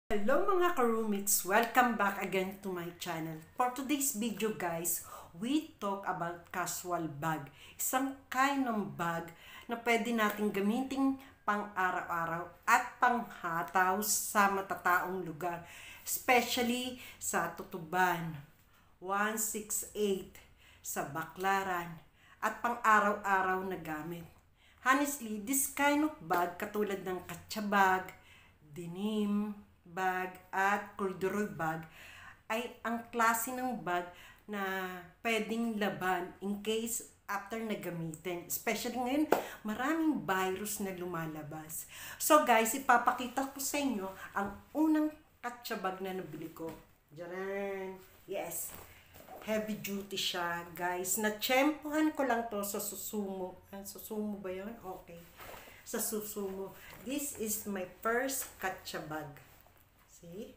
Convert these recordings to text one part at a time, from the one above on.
Hello mga ka-roommates! Welcome back again to my channel. For today's video guys, we talk about casual bag. Isang kind ng bag na pwede natin gamitin pang araw-araw at panghataw sa matataong lugar. Especially sa Tutuban, 168, sa Baclaran, at pang araw-araw na gamit. Honestly, this kind of bag katulad ng katsa bag, denim bag at corduroy bag ay ang klase ng bag na pwedeng laban in case after na gamitin. Especially ngayon, maraming virus na lumalabas. So guys, ipapakita ko sa inyo ang unang katsa bag na nabili ko. Diyan. Yes. Heavy duty siya, guys. Natsyempohan ko lang to sa Susumo. Susumo ba yun? Okay. Sa Susumo. This is my first katsa bag. See?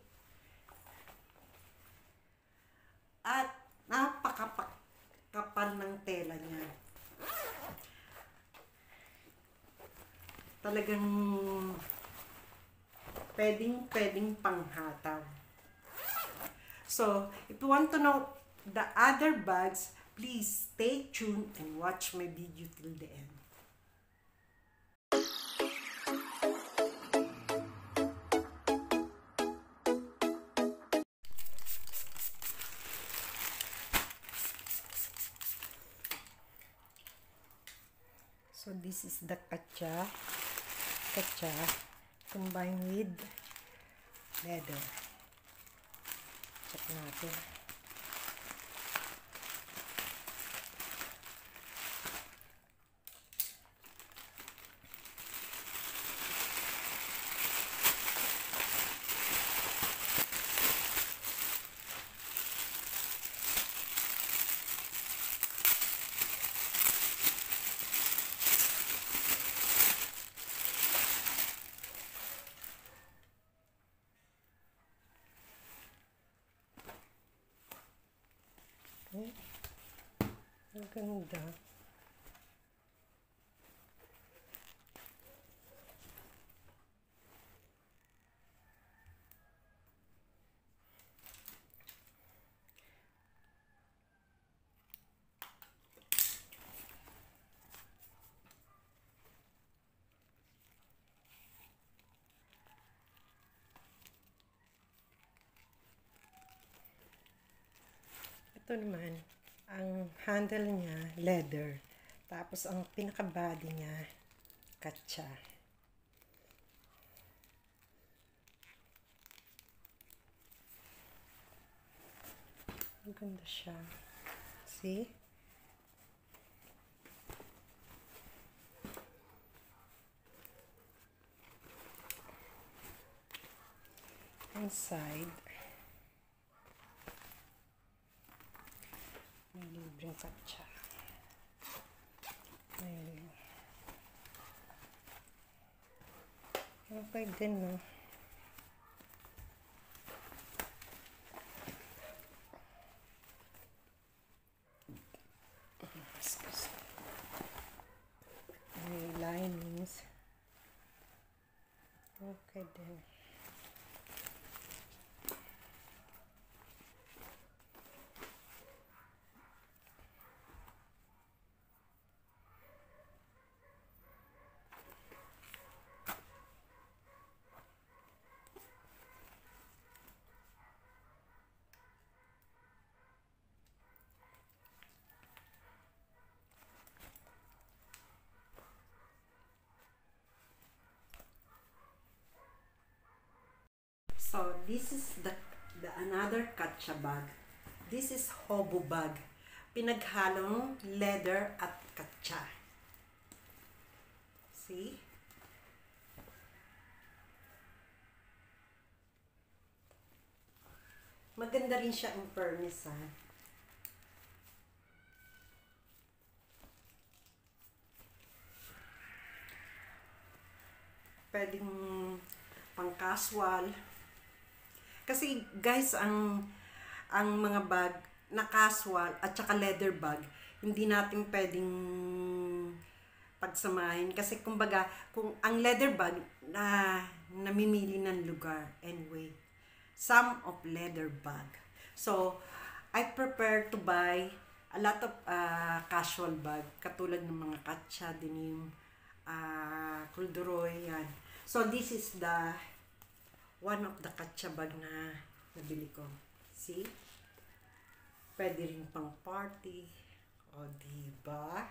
At napakapal ng tela niya. Talagang pwedeng panghataw. So, if you want to know the other bags, please stay tuned and watch my video till the end. So this is the katsa combined with leather. Check natin. Ang ganda. Ito naman, ang handle niya, leather. Tapos, ang pinaka-body niya, katsa. Ang ganda siya. See? Inside, may libreng katsa. Okay din, no? May linings. Okay din. So, this is the another katsa bag. This is hobo bag. Pinaghalong leather at katsa. See? Maganda rin siya in fairness, ha? Pwedeng pang casual. Kasi guys, ang mga bag na casual at saka leather bag, hindi natin pwedeng pagsamahin. Kasi kumbaga, kung ang leather bag na namimili ng lugar. Anyway, some of leather bag. So, I prefer to buy a lot of casual bag, katulad ng mga katsa, denim, corduroy, yan. So, this is the one of the katsa bag na nabili ko. See? Pwede rin pang party. O, diba?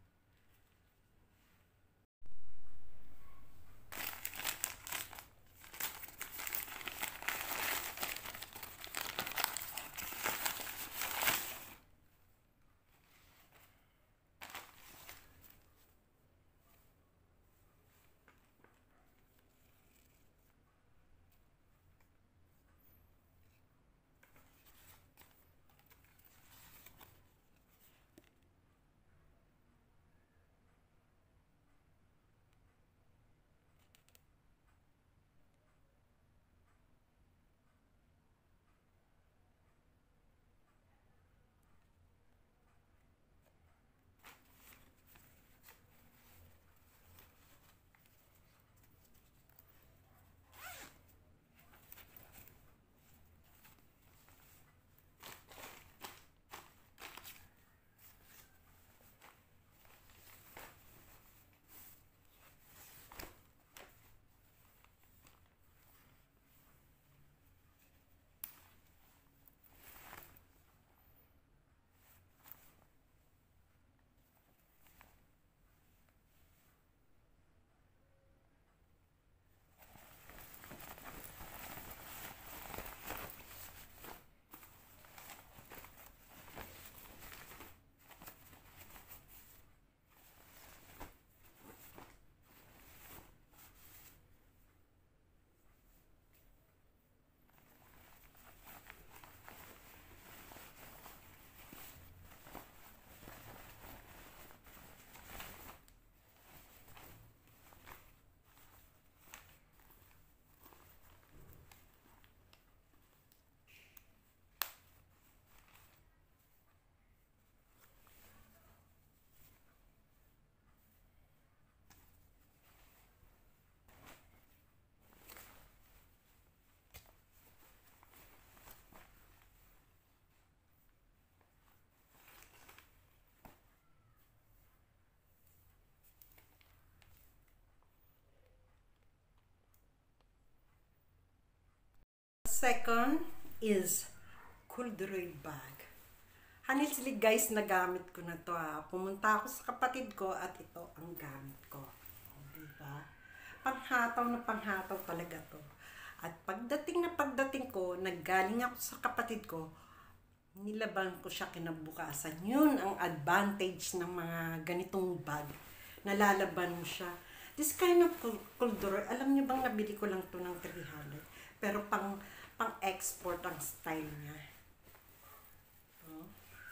Second is corduroy bag. Honestly guys, nagamit ko na to ha. Pumunta ako sa kapatid ko at ito ang gamit ko. Diba? Panghataw na panghataw talaga to. At pagdating ko, naggaling ako sa kapatid ko, nilaban ko siya kinabukasan. Yun ang advantage ng mga ganitong bag. Nalalaban mo siya. This kind of corduroy, alam niyo bang nabili ko lang to ng 300? Pero pang-export ang style niya. Oh.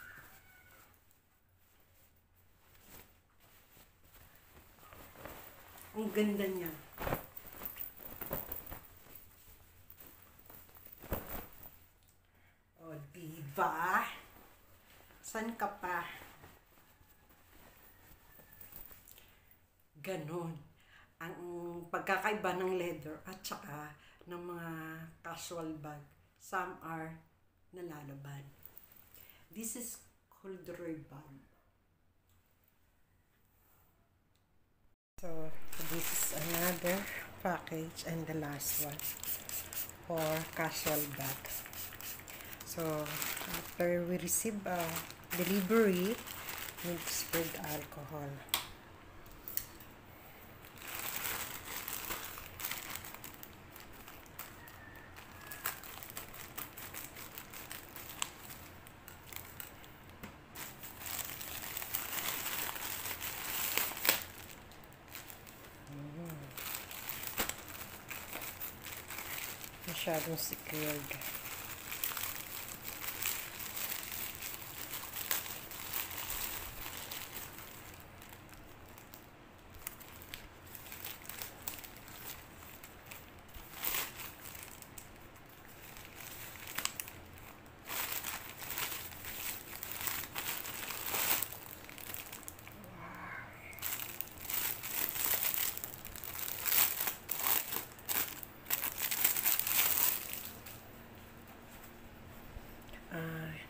Ang ganda niya. O, diba? San ka pa? Ganon. Ang pagkakaiba ng leather at saka ng mga casual bag. Some are nalalaban. This is corduroy bag. So, this is another package and the last one for casual bag. So, after we receive a delivery, we need to spread alcohol. Masyadong secured.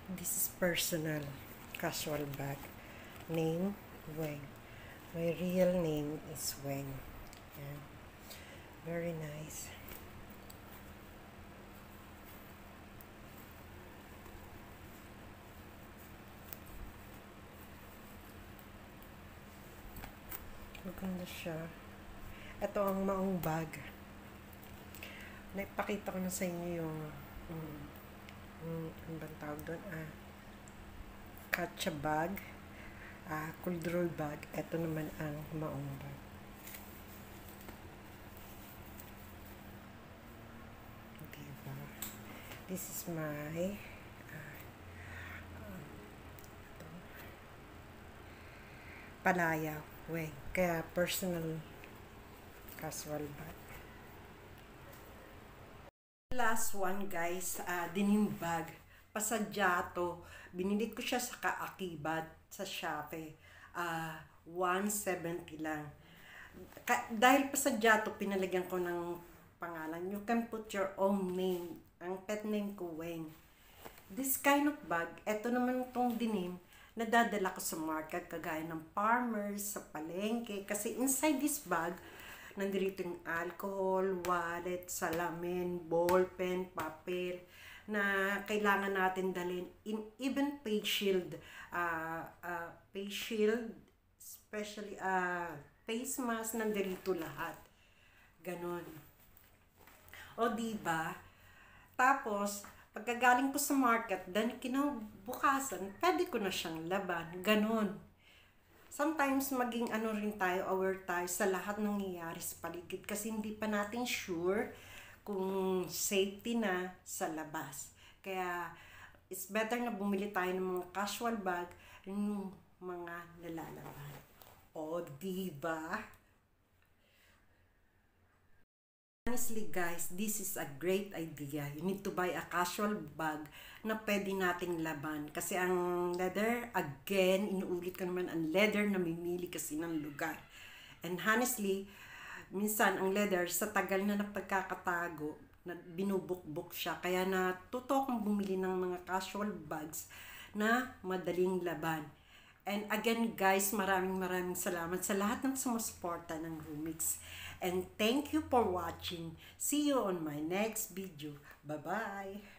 This is personal casual bag. Name, Weng. My real name is Weng. Yeah. Very nice. Maganda siya. Ito ang maong bag. Naipakita ko na sa inyo yung ano bang tawag doon? Katsa bag. Kuldrol bag. Ito naman ang maong bag. Diba? This is my Palaya Weng. Kaya personal casual bag. Last one guys, denim bag. Pasadya to. Binili ko siya sa Kaakibat sa Shopee. 170 lang. Dahil pasadya to, pinalagyan ko ng pangalan. You can put your own name. Ang pet name ko, Weng. This kind of bag, eto naman itong denim, nadadala ko sa market, kagaya ng farmers, sa palengke. Kasi inside this bag, nandito yung alcohol, wallet, salamin, ballpen, papel, na kailangan natin dalhin. Even face shield, especially face mask, nandito lahat. Ganon. O diba? Tapos, pagkagaling ko sa market, then kinabukasan, pwede ko na siyang laban. Ganon. Sometimes maging rin tayo, aware tayo sa lahat ng nangyayari sa paligid kasi hindi pa natin sure kung safety na sa labas. Kaya it's better na bumili tayo ng mga casual bag, yung mga nalalaban. O diba? Honestly guys, this is a great idea. You need to buy a casual bag na pwede nating laban. Kasi ang leather, again, inuulit ko naman, ang leather namimili kasi ng lugar. And honestly, minsan ang leather, sa tagal na napagkakatago, binubukbuk siya. Kaya natuto akong bumili ng mga casual bags na madaling laban. And again guys, maraming salamat sa lahat ng sumusuporta ng Rumix. And thank you for watching. See you on my next video. Bye-bye!